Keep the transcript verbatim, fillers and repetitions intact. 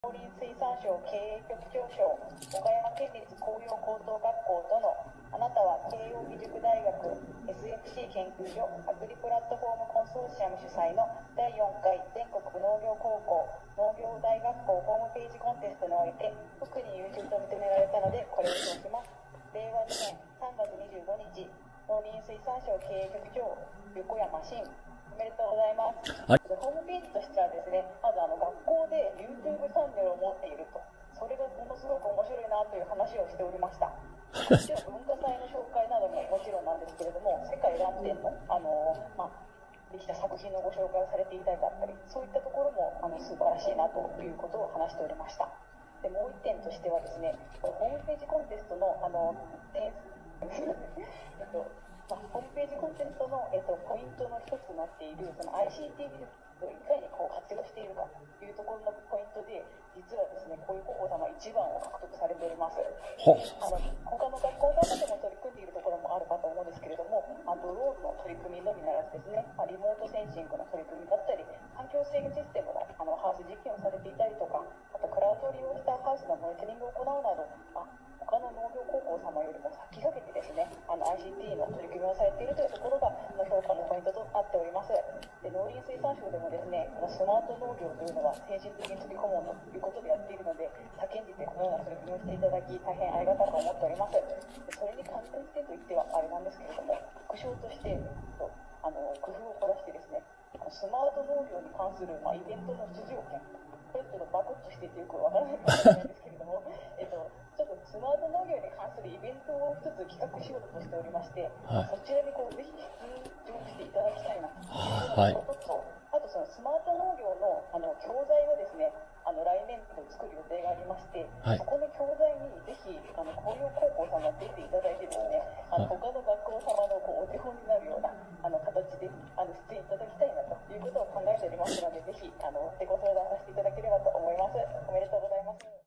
農林水産省経営局長賞岡山県立工業高等学校とのあなたは慶應義塾大学 エスエフシー 研究所アグリプラットフォームコンソーシアム主催のだいよんかい全国農業高校農業大学校ホームページコンテストにおいて特に優秀と認められたのでこれを表します。れいわにねんさんがつにじゅうごにち農林水産省経営局長横山真おめでとうございます。はい、ホームページとしてはですね、まずあの学校で YouTube チャンネルを持っていると、それがものすごく面白いなという話をしておりました。もちろん文化祭の紹介などももちろんなんですけれども、世界ラン展の、あのまあ、できた作品のご紹介をされていたりだったり、そういったところもあの素晴らしいなということを話しておりました。でもう一点としてはですね、ホームページコンテストのあの点数えっとまあ、ホームページコンテストの、えっと、ポイントの一つになっているその アイシーティー 技術をいかにこう活用しているかというところのポイントで実はですねこういう高校様いちばんを獲得されております。あの他の学校さんでも取り組んでいるところもあるかと思うんですけれども、まあ、ドローンの取り組みのみならずですね、まあ、リモートセンシングの取り組みだったり環境制御システムのあのハウス実験をされていたりとか、あとクラウドを利用したハウスのモニタリングを行うなど、まあ、他の農業高校様よりも先駆けてですねあの アイシーティー の取り組みをされているというところが評価のポイントとなっております。で農林水産省でもですねこのスマート農業というのは先進的に取り込もうということでやっているので、他県にてこのような取り組みをしていただき大変ありがたく思っております。でそれに関連してといってはあれなんですけれども、副賞としてあの工夫を凝らしてですねスマート農業に関する、まあ、イベントの出場権、これちょっとバクッとしていてよくわからないかもしれないんですけれども、えっと、ちょっとスマート農業に関するイベントを一つ企画しようとしておりまして、はい、そちらにこうぜひ出場していただきたいなということと、はい、あとそのスマート農業のあの教材をですねあの来年度作る予定がありまして、はい、そこの教材にぜひあの工業高校さんが出ていただいてですね、あの他の学校様のこうお手本になるようなあの形であの出演いただきたいなということを考えておりますので、ぜひあのご相談させていただければと思います。おめでとうございます。